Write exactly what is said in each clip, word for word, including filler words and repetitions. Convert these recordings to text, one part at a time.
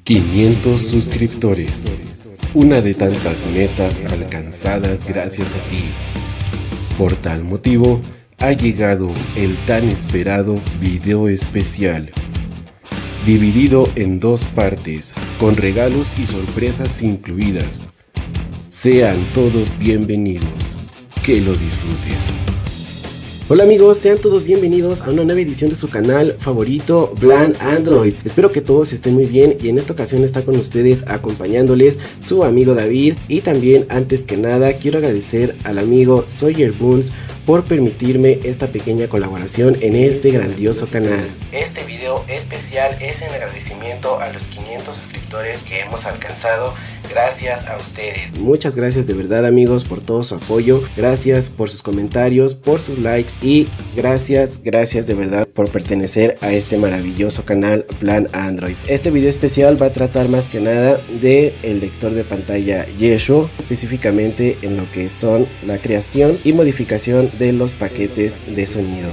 quinientos suscriptores, una de tantas metas alcanzadas gracias a ti. Por tal motivo, ha llegado el tan esperado video especial, dividido en dos partes, con regalos y sorpresas incluidas. Sean todos bienvenidos, que lo disfruten. Hola amigos, sean todos bienvenidos a una nueva edición de su canal favorito, Blan Android. Espero que todos estén muy bien y en esta ocasión está con ustedes acompañándoles su amigo David. Y también, antes que nada, quiero agradecer al amigo Sawyer Boons por permitirme esta pequeña colaboración en este grandioso canal. Este video especial es en agradecimiento a los quinientos suscriptores que hemos alcanzado gracias a ustedes. Muchas gracias de verdad amigos por todo su apoyo, gracias por sus comentarios, por sus likes y gracias, gracias de verdad por pertenecer a este maravilloso canal Blan Android. Este video especial va a tratar más que nada de el lector de pantalla Yeshua, específicamente en lo que son la creación y modificación de los paquetes de sonido.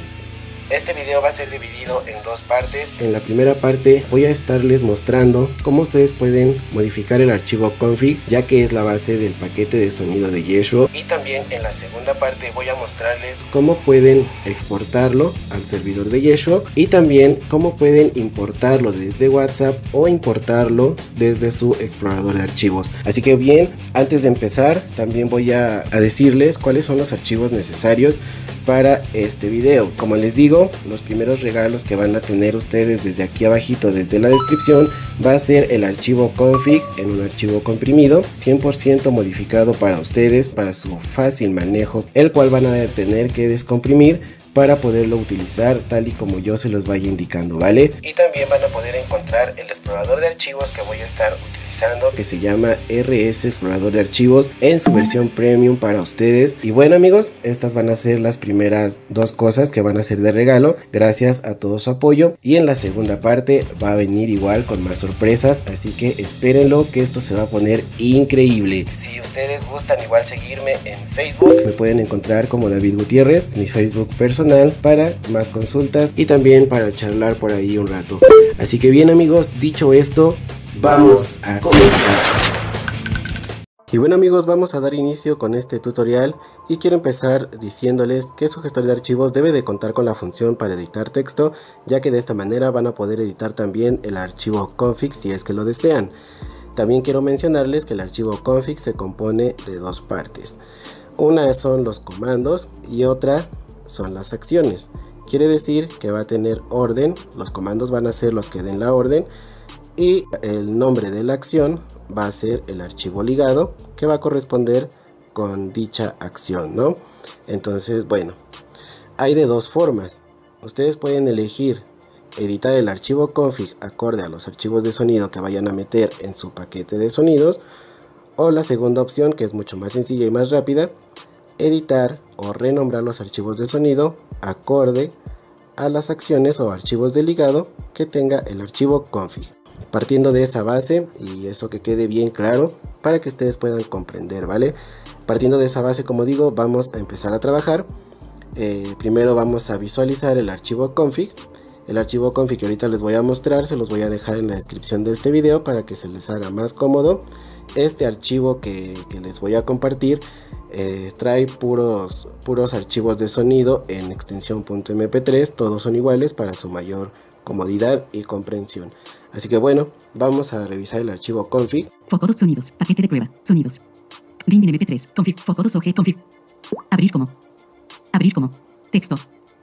Este video va a ser dividido en dos partes. En la primera parte voy a estarles mostrando cómo ustedes pueden modificar el archivo config, ya que es la base del paquete de sonido de Yeshua. Y también en la segunda parte voy a mostrarles cómo pueden exportarlo al servidor de Yeshua y también cómo pueden importarlo desde WhatsApp o importarlo desde su explorador de archivos. Así que bien, antes de empezar también voy a, a decirles cuáles son los archivos necesarios para este video. Como les digo, los primeros regalos que van a tener ustedes desde aquí abajito, desde la descripción, va a ser el archivo config en un archivo comprimido cien por ciento modificado para ustedes, para su fácil manejo, el cual van a tener que descomprimir para poderlo utilizar tal y como yo se los vaya indicando, ¿vale? Y también van a poder encontrar el explorador de archivos que voy a estar utilizando, que se llama R S Explorador de Archivos, en su versión premium para ustedes. Y bueno amigos, estas van a ser las primeras dos cosas que van a ser de regalo, gracias a todo su apoyo. Y en la segunda parte va a venir igual con más sorpresas, así que espérenlo, que esto se va a poner increíble. Si ustedes gustan igual seguirme en Facebook, me pueden encontrar como David Gutiérrez, mi Facebook personal, para más consultas y también para charlar por ahí un rato. Así que bien amigos, dicho esto, vamos a comenzar. Y bueno amigos, vamos a dar inicio con este tutorial y quiero empezar diciéndoles que su gestor de archivos debe de contar con la función para editar texto, ya que de esta manera van a poder editar también el archivo config si es que lo desean. También quiero mencionarles que el archivo config se compone de dos partes. Una son los comandos y otra son las acciones. Quiere decir que va a tener orden, los comandos van a ser los que den la orden y el nombre de la acción va a ser el archivo ligado que va a corresponder con dicha acción, ¿no? Entonces, bueno, hay de dos formas. Ustedes pueden elegir editar el archivo config acorde a los archivos de sonido que vayan a meter en su paquete de sonidos, o la segunda opción, que es mucho más sencilla y más rápida, editar o renombrar los archivos de sonido acorde a las acciones o archivos de ligado que tenga el archivo config. Partiendo de esa base, y eso que quede bien claro para que ustedes puedan comprender, ¿vale? Partiendo de esa base, como digo, vamos a empezar a trabajar. Eh, primero vamos a visualizar el archivo config. El archivo config que ahorita les voy a mostrar, se los voy a dejar en la descripción de este video para que se les haga más cómodo. Este archivo que, que les voy a compartir Eh, trae puros, puros archivos de sonido en extensión .m p tres, todos son iguales para su mayor comodidad y comprensión. Así que bueno, vamos a revisar el archivo config. Focodos sonidos, paquete de prueba, sonidos. Bin M P tres, config, focodos O G, config. Abrir como. Abrir como. Texto.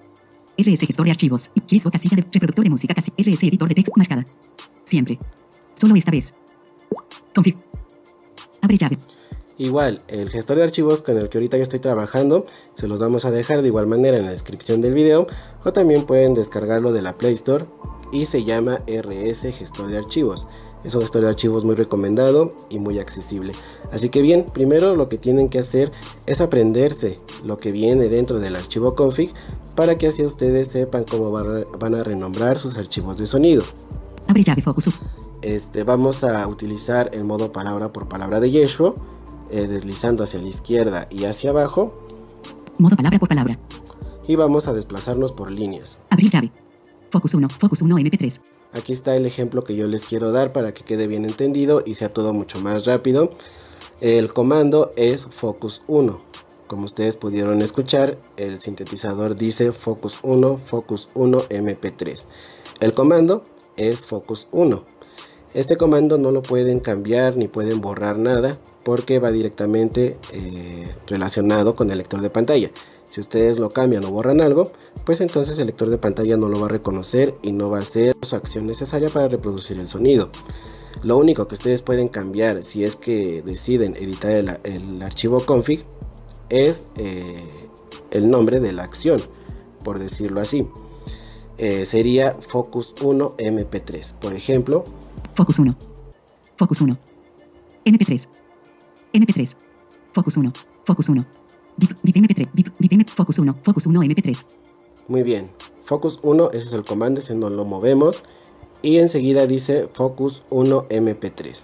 R S gestor de archivos. Y o casilla de reproductor de música, casi. R S editor de texto marcada. Siempre. Solo esta vez. Config. Abre llave. Igual, el gestor de archivos con el que ahorita yo estoy trabajando, se los vamos a dejar de igual manera en la descripción del video, o también pueden descargarlo de la Play Store y se llama R S Gestor de Archivos. Es un gestor de archivos muy recomendado y muy accesible. Así que bien, primero lo que tienen que hacer es aprenderse lo que viene dentro del archivo config para que así ustedes sepan cómo van a renombrar sus archivos de sonido. Abre llave focus. Este, vamos a utilizar el modo palabra por palabra de Yeshua. Eh, deslizando hacia la izquierda y hacia abajo. Modo palabra por palabra. Y vamos a desplazarnos por líneas. Abrir llave. Focus uno, Focus uno M P tres. aquí está el ejemplo que yo les quiero dar para que quede bien entendido y sea todo mucho más rápido. El comando es focus uno. Como ustedes pudieron escuchar, el sintetizador dice focus uno, focus uno eme pe tres. El comando es focus uno. Este comando no lo pueden cambiar ni pueden borrar nada porque va directamente eh, relacionado con el lector de pantalla. Si ustedes lo cambian o borran algo, pues entonces el lector de pantalla no lo va a reconocer y no va a hacer su acción necesaria para reproducir el sonido. Lo único que ustedes pueden cambiar si es que deciden editar el, el archivo config es eh, el nombre de la acción, por decirlo así. Eh, sería focus uno eme pe tres, por ejemplo. Focus uno. Focus uno. eme pe tres. eme pe tres. Focus uno. Focus uno. Dip, dip eme pe tres. Dip, dip eme, focus uno. Focus uno eme pe tres. Muy bien. Focus uno, ese es el comando, ese no lo movemos. Y enseguida dice focus uno eme pe tres.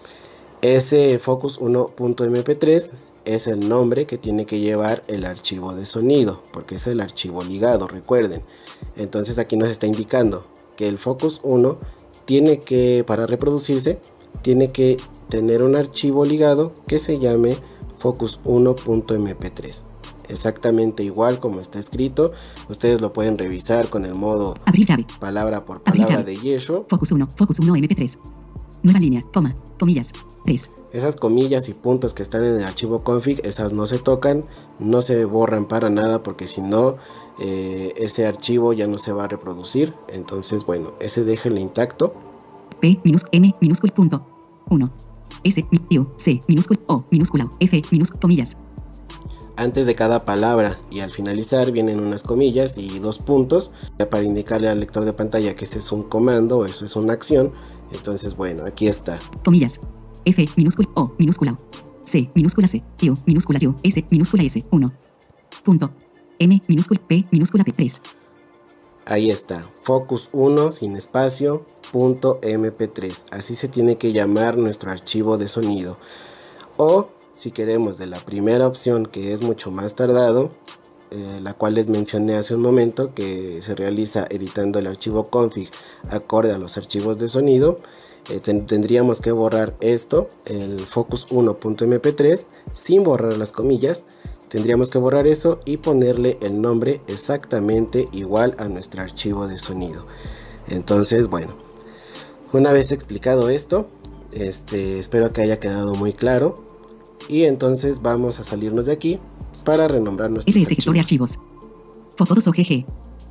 Ese focus uno punto eme pe tres es el nombre que tiene que llevar el archivo de sonido, porque es el archivo ligado, recuerden. Entonces aquí nos está indicando que el focus uno tiene que, para reproducirse, tiene que tener un archivo ligado que se llame focus uno punto eme pe tres. Exactamente igual como está escrito. Ustedes lo pueden revisar con el modo Abrir llave. palabra por Abrir palabra llave. de Yeshua. Focus uno. Focus uno eme pe tres. Nueva línea, coma, comillas, tres. Esas comillas y puntos que están en el archivo config, esas no se tocan, no se borran para nada, porque si no, eh, ese archivo ya no se va a reproducir. Entonces, bueno, ese déjenlo intacto. P, minúscula, M, minúscula, punto, uno. S, mi, U, C, minúscula, O, minúscula, F, minúscula, comillas. Antes de cada palabra y al finalizar vienen unas comillas y dos puntos para indicarle al lector de pantalla que ese es un comando o eso es una acción. Entonces, bueno, aquí está. Comillas. F, minúscula, O, minúscula, C, minúscula C, U, minúscula U, S, minúscula S, uno. Punto. M, minúscula, P, minúscula P, tres. Ahí está. Focus uno sin espacio, punto eme pe tres. Así se tiene que llamar nuestro archivo de sonido. O, si queremos de la primera opción, que es mucho más tardado, eh, la cual les mencioné hace un momento, que se realiza editando el archivo config acorde a los archivos de sonido, eh, ten tendríamos que borrar esto, el focus uno punto eme pe tres, sin borrar las comillas. Tendríamos que borrar eso y ponerle el nombre exactamente igual a nuestro archivo de sonido. Entonces, bueno, una vez explicado esto, este, espero que haya quedado muy claro. Y entonces vamos a salirnos de aquí para renombrar nuestros R S gestor de archivos. Fotos O G G.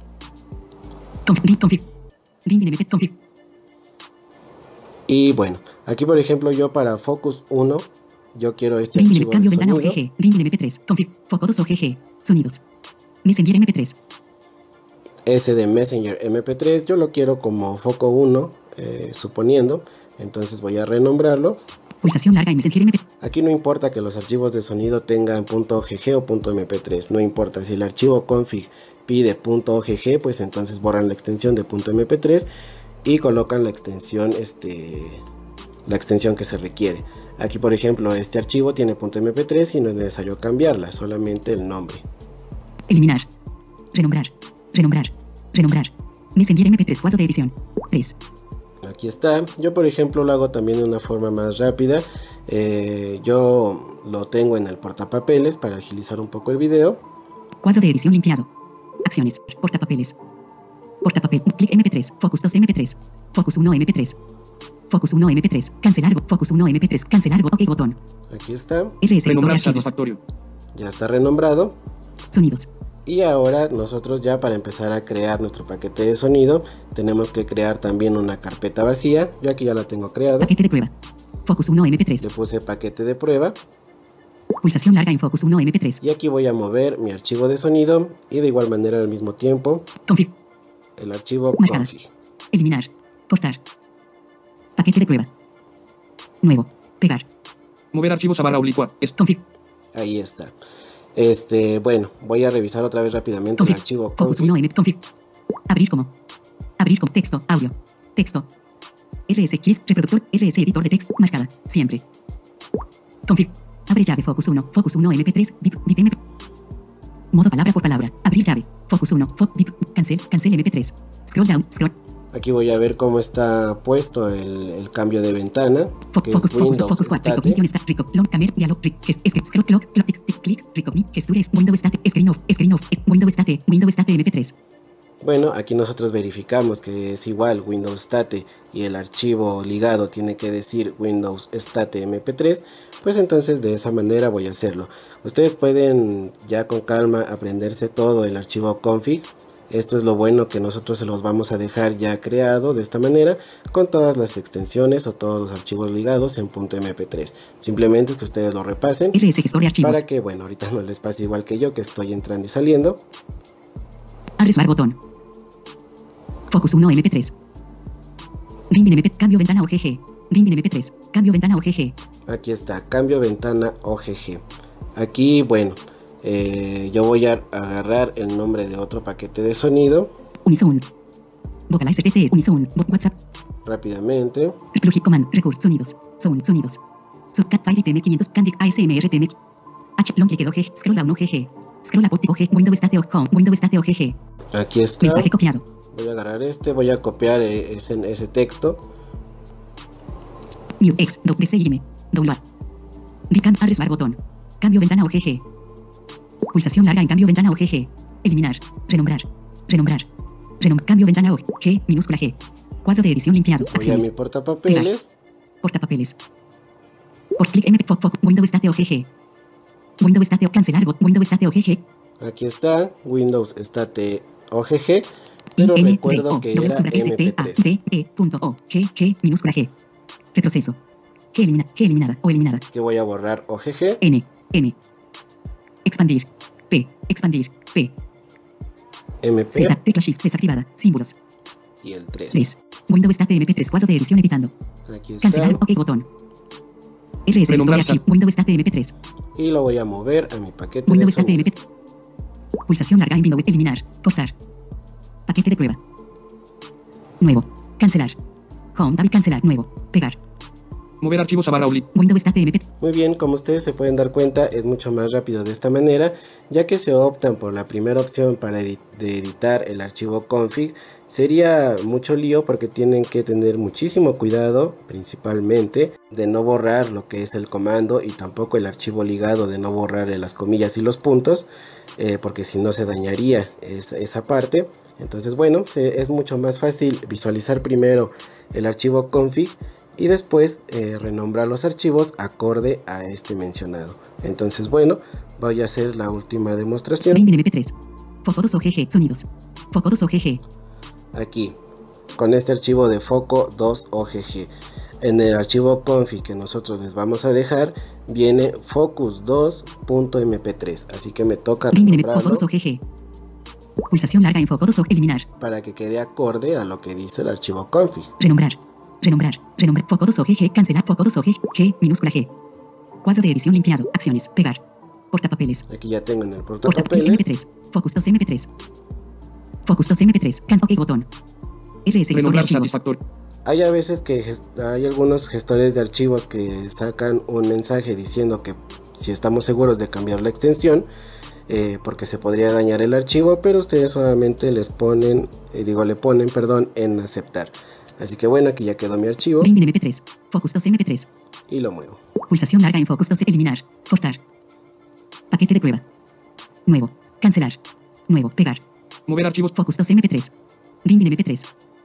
Config, config. Link config. Y bueno, aquí por ejemplo yo para focus uno, yo quiero este Link archivo cambio de ventana O sonido. G G. Link eme pe tres. Config. Fotos O G G. Sonidos. Messenger eme pe tres. Ese de Messenger eme pe tres yo lo quiero como foco uno, eh, suponiendo. Entonces voy a renombrarlo. Pulsación larga en Messenger eme pe tres. Aquí no importa que los archivos de sonido tengan .ogg o .eme pe tres, no importa. Si el archivo config pide .ogg, pues entonces borran la extensión de .eme pe tres y colocan la extensión, este, la extensión que se requiere. Aquí por ejemplo este archivo tiene .eme pe tres y no es necesario cambiarla, solamente el nombre. Eliminar. Renombrar. Renombrar. Renombrar. Messenger eme pe tres cuatro de edición. tres. Aquí está. Yo por ejemplo lo hago también de una forma más rápida. Eh, yo lo tengo en el portapapeles para agilizar un poco el video. Cuadro de edición limpiado. Acciones. Portapapeles. Portapapel. Clic eme pe tres. Focus dos eme pe tres. Focus uno eme pe tres. Focus uno eme pe tres. Cancelar. Focus uno eme pe tres. Cancelar. OK botón. Aquí está. R S Renombrar archivos. satisfactorio. Ya está renombrado. Sonidos. Y ahora nosotros ya para empezar a crear nuestro paquete de sonido tenemos que crear también una carpeta vacía. Yo aquí ya la tengo creada. Paquete de prueba. Focus uno eme pe tres. Le puse paquete de prueba. Pulsación larga en Focus uno eme pe tres. Y aquí voy a mover mi archivo de sonido y de igual manera al mismo tiempo Config. el archivo Marcada. config. Eliminar. Cortar. Paquete de prueba. Nuevo. Pegar. Mover archivos a barra oblicua. Es Config. Ahí está. Este, bueno, voy a revisar otra vez rápidamente el Config. archivo Focus config. uno eme. Config. Abrir como. Abrir como. Texto. Audio. Texto. R S Keys. Reproductor. R S editor de texto. Marcada. Siempre. Config. Abre llave. Focus uno. Focus uno eme pe tres. Dip. Dip eme. Modo palabra por palabra. Abrir llave. Focus uno. Fo, dip. Cancel. Cancel eme pe tres. Scroll down. Scroll. Aquí voy a ver cómo está puesto el, el cambio de ventana, que Focus, es focus, Windows focus cuatro, State. recognition está, rico, long, cambiar, dialog, ric, es, es, scroll, clock, clock, tic, tic, click, recogni, gestures, Windows State, screen off, screen off, Windows State, Windows State eme pe tres. Bueno, aquí nosotros verificamos que es igual Windows State y el archivo ligado tiene que decir Windows State eme pe tres, pues entonces de esa manera voy a hacerlo. Ustedes pueden ya con calma aprenderse todo el archivo config. Esto es lo bueno, que nosotros se los vamos a dejar ya creado de esta manera con todas las extensiones o todos los archivos ligados en .eme pe tres. Simplemente es que ustedes lo repasen R S gestor de archivos. para que, bueno, ahorita no les pase igual que yo, que estoy entrando y saliendo. Arresbar botón. Focus uno eme pe tres. Binding eme pe, cambio ventana O G G. Binding eme pe tres, cambio ventana O G G. Aquí está, cambio ventana O G G. Aquí, bueno, eh, yo voy a agarrar el nombre de otro paquete de sonido. Unison. Vocalizer T T, Unison, WhatsApp. Rápidamente. Plugin command, recursos, sonidos, sound, sonidos. Subcat file T M quinientos, Candic A S M R T M. H, long click O G G, scroll down O G G. Scroll up O G, Windows State O G, Windows State O G G. Aquí está. Mensaje copiado. Voy a agarrar este, voy a copiar ese, ese texto. New X, do, D C I M, download. Bicam, arresbar botón. Cambio ventana O G G. Pulsación larga en cambio ventana O G G. Eliminar, renombrar, renombrar. Renom, cambio ventana O G, minúscula G. Cuadro de edición limpiado. Voy a Acciones. mi portapapeles. Portapapeles. Por clic M P F O C, Windows State O G G. Windows State O cancelar bot, Windows State O G G. Aquí está, Windows State O G G. Pero N, recuerdo D, O, que W, era S, eme pe T, A, tres. D, E, punto, O, G, G, minúscula G. Retroceso. G elimina, G eliminada o eliminada. Que voy a borrar O G G. N, M. Expandir. P, expandir. P. eme pe Z, tecla Shift desactivada. Símbolos. y el tres. tres. Windows State eme pe tres, cuadro de edición editando. Aquí Cancelar, está. OK botón. R S Renombrar Story Archive, Windows State eme pe tres. Y lo voy a mover a mi paquete de Windows State sonido. eme pe tres. Pulsación larga en Windows, eliminar, cortar. Paquete de prueba. Nuevo. Cancelar. Home, tab, cancelar, nuevo. Pegar. Mover archivos a barra oblicuo. Windows State eme pe tres. Muy bien, como ustedes se pueden dar cuenta, es mucho más rápido de esta manera, ya que se optan por la primera opción para edi- de editar el archivo config. Sería mucho lío porque tienen que tener muchísimo cuidado, principalmente de no borrar lo que es el comando y tampoco el archivo ligado, de no borrar las comillas y los puntos, eh, porque si no se dañaría es- esa parte. Entonces, bueno, se- es mucho más fácil visualizar primero el archivo config y después eh, renombrar los archivos acorde a este mencionado. Entonces, bueno, voy a hacer la última demostración. Binding eme pe tres. Foco dos O G G, sonidos. Foco dos O G G. Aquí, con este archivo de foco dos O G G. En el archivo config que nosotros les vamos a dejar, viene focus dos punto eme pe tres. Así que me toca Binding eme Foco renombrarlo dos O G G. Pulsación larga en Foco dos O, eliminar. para que quede acorde a lo que dice el archivo config. Renombrar. Renombrar. Renombrar. Foco dos O G G. Cancelar. Foco dos O G G. Minúscula G. Cuadro de edición limpiado. Acciones. Pegar. Portapapeles. Aquí ya tengo en el Portapapeles eme pe portapapeles. tres. Focus dos eme pe tres. Focus dos eme pe tres. Cancel OK botón. R S gestor de Renombrar archivos. satisfactorio. Hay a veces que gest- hay algunos gestores de archivos que sacan un mensaje diciendo que si estamos seguros de cambiar la extensión, eh, porque se podría dañar el archivo, pero ustedes solamente les ponen, eh, digo, le ponen, perdón, en aceptar. Así que bueno, aquí ya quedó mi archivo Binding eme pe tres. Focus dos eme pe tres. y lo muevo. Pulsación larga en Focus dos. Eliminar. Cortar. Paquete de prueba. Nuevo. Cancelar. Nuevo. Pegar. Mover archivos. Focus dos eme pe tres. Binding eme pe tres.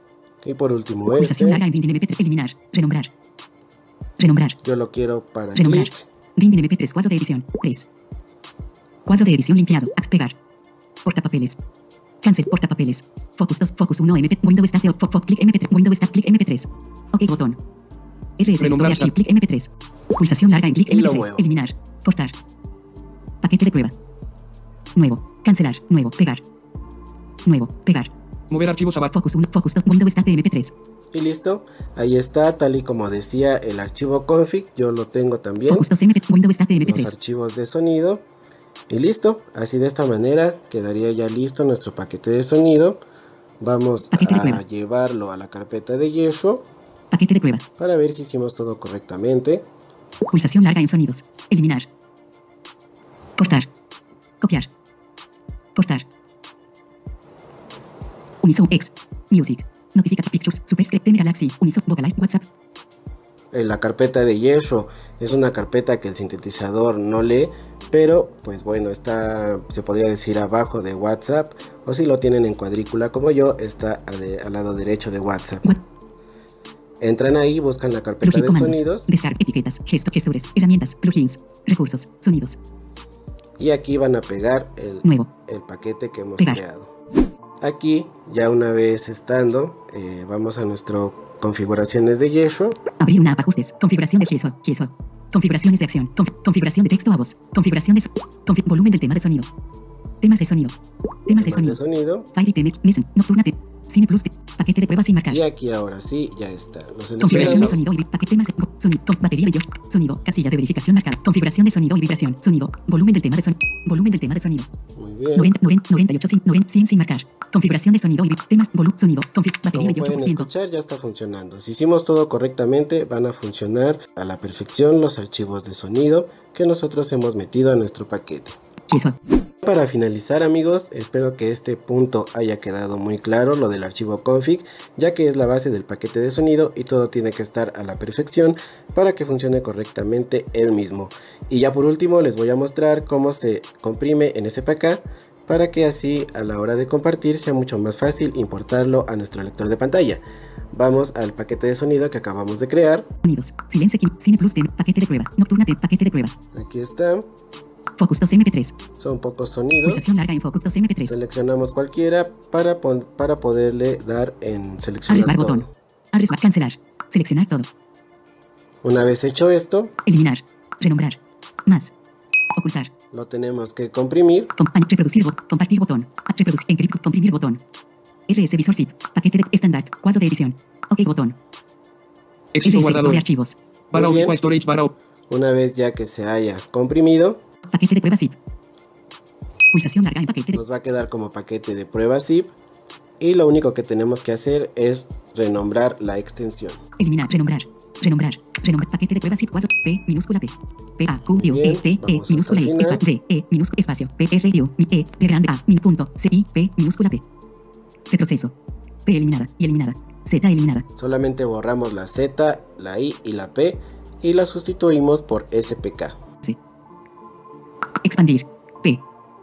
Y por último Pulsación larga este, en Binding eme pe tres. Eliminar. Renombrar. Renombrar. yo lo quiero para Renombrar. clic. Binding eme pe tres. Cuadro de edición. tres. Cuadro de edición limpiado. Ax pegar. Portapapeles. Cancel. Portapapeles. Focus dos. Focus uno eme pe. Windows State. Fo, fo, clic eme pe tres. Windows State. Clic eme pe tres. OK botón. R S Renombrar Story Archive. chat. Clic eme pe tres. Pulsación larga en clic Y eme pe lo tres. muevo. Eliminar. Cortar. Paquete de prueba. Nuevo. Cancelar. Nuevo. Pegar. Nuevo. Pegar. Mover archivos a barra. Focus uno. Focus dos. Windows State eme pe tres. Y listo, ahí está, tal y como decía el archivo config, yo lo tengo también, Focus dos eme pe. Windows State eme pe los tres. archivos de sonido. Y listo, así de esta manera quedaría ya listo nuestro paquete de sonido. Vamos Paquete de a prueba. llevarlo a la carpeta de Yeshua Paquete de prueba. para ver si hicimos todo correctamente. Pulsación larga en sonidos. Eliminar. Cortar. Copiar. Cortar. Unison X. Music. Notifica Pictures, Superscript, Teme Galaxy, Unisoft, Vocalize, WhatsApp. La carpeta de Yesho es una carpeta que el sintetizador no lee, pero pues bueno, está, se podría decir, abajo de WhatsApp, o si lo tienen en cuadrícula como yo, está al, al lado derecho de WhatsApp. What? Entran ahí, buscan la carpeta Plugin de comandos, sonidos descarga, etiquetas, gesto, gestores, herramientas, plugins, recursos, sonidos, y aquí van a pegar el, nuevo, el paquete que hemos Pegar. creado. Aquí, ya una vez estando, eh, vamos a nuestro configuraciones de Yesho. abrir una app, ajustes, configuración de Yesho, Yesho, configuraciones de acción, conf- configuración de texto a voz, configuración de so- confi- volumen del tema de sonido, temas de sonido, temas de Temas sonido, de sonido. File T M, Mesen, Nocturna T, Cine Plus, paquete de pruebas sin marcar. Y aquí ahora sí, ya está. Lo Configuración de seleccionamos. sonido y vi- paquete temas de sonido, con batería de Yosh, sonido, casilla de verificación marcada, configuración de sonido y vibración, sonido, volumen del tema de sonido, volumen del tema de sonido, Muy bien. noventa, noventa, noventa y ocho sin, noventa, cien sin marcar, configuración de sonido y vi- temas, volumen, sonido, config, batería Como de ocho por pueden ciento. escuchar, ya está funcionando. Si hicimos todo correctamente, van a funcionar a la perfección los archivos de sonido que nosotros hemos metido a nuestro paquete. Yesho. Para finalizar, amigos, espero que este punto haya quedado muy claro, lo del archivo config, ya que es la base del paquete de sonido y todo tiene que estar a la perfección para que funcione correctamente el mismo. Y ya por último les voy a mostrar cómo se comprime en S P K, para que así a la hora de compartir sea mucho más fácil importarlo a nuestro lector de pantalla. Vamos al paquete de sonido que acabamos de crear. Sonidos, Silence Key, Cine Plus, Tem, paquete de prueba, Nocturna T, paquete de prueba, Aquí está, Focus dos M P tres, son pocos sonidos. pulsación larga en Focus dos M P tres, Seleccionamos cualquiera para, pon- para poderle dar en Arrestar seleccionar todo. botón, Arrestar, cancelar, seleccionar todo, Una vez hecho esto, eliminar, renombrar, más, ocultar, lo tenemos que comprimir. com- an- reproducir, bot- compartir botón, a- reproducir, encrypt, comprimir botón, R S Visor Zip, paquete de estándar, cuadro de edición, OK botón, Éxito R S guardado. Visor de archivos, Barra Muy bien. Ocupa Storage Barra O- Una vez ya que se haya comprimido, paquete de prueba zip, pulsación larga en paquete de nos va a quedar como paquete de prueba zip. Y lo único que tenemos que hacer es renombrar la extensión. eliminar, renombrar, renombrar, renombrar, paquete de prueba zip cuadro, P, minúscula P, P, A, Q, U, E, T, E, Vamos minúscula hasta E, el final. espacio, D, E, minúscula, espacio, P, R, U, mi, E, P grande, A, min, punto, C, I, P, minúscula P, retroceso, P eliminada, y eliminada, Z eliminada, Solamente borramos la Z, la I y la P y las sustituimos por S P K. C, expandir, P,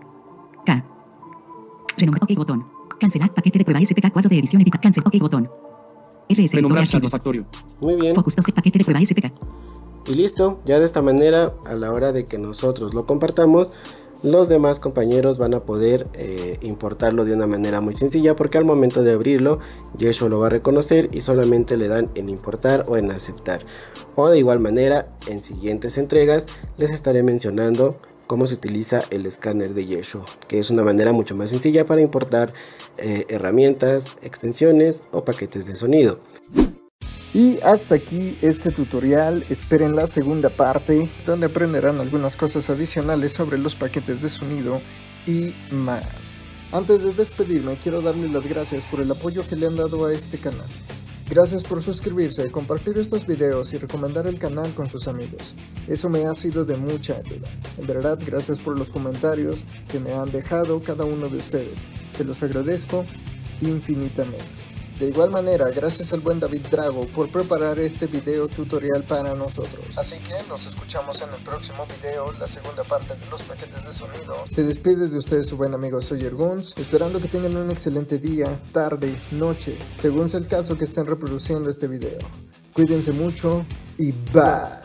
K, renombrar, OK botón, cancelar, paquete de prueba S P K cuadro de edición, edita, cancel, OK botón, R S Renombrar archivos, satisfactorio. Muy bien. Focus doce, paquete de prueba S P K, Y listo, ya de esta manera, a la hora de que nosotros lo compartamos, los demás compañeros van a poder eh, importarlo de una manera muy sencilla, porque al momento de abrirlo, Yesho lo va a reconocer y solamente le dan en importar o en aceptar. O de igual manera, en siguientes entregas les estaré mencionando cómo se utiliza el escáner de Yesho, que es una manera mucho más sencilla para importar eh, herramientas, extensiones o paquetes de sonido. Y hasta aquí este tutorial, esperen la segunda parte donde aprenderán algunas cosas adicionales sobre los paquetes de sonido y más. Antes de despedirme quiero darles las gracias por el apoyo que le han dado a este canal. Gracias por suscribirse, compartir estos videos y recomendar el canal con sus amigos. Eso me ha sido de mucha ayuda. En verdad, gracias por los comentarios que me han dejado cada uno de ustedes. Se los agradezco infinitamente. De igual manera, gracias al buen David Drago por preparar este video tutorial para nosotros. Así que nos escuchamos en el próximo video, la segunda parte de los paquetes de sonido. Se despide de ustedes su buen amigo Sawyer Guns, esperando que tengan un excelente día, tarde, noche, según sea el caso que estén reproduciendo este video. Cuídense mucho y bye.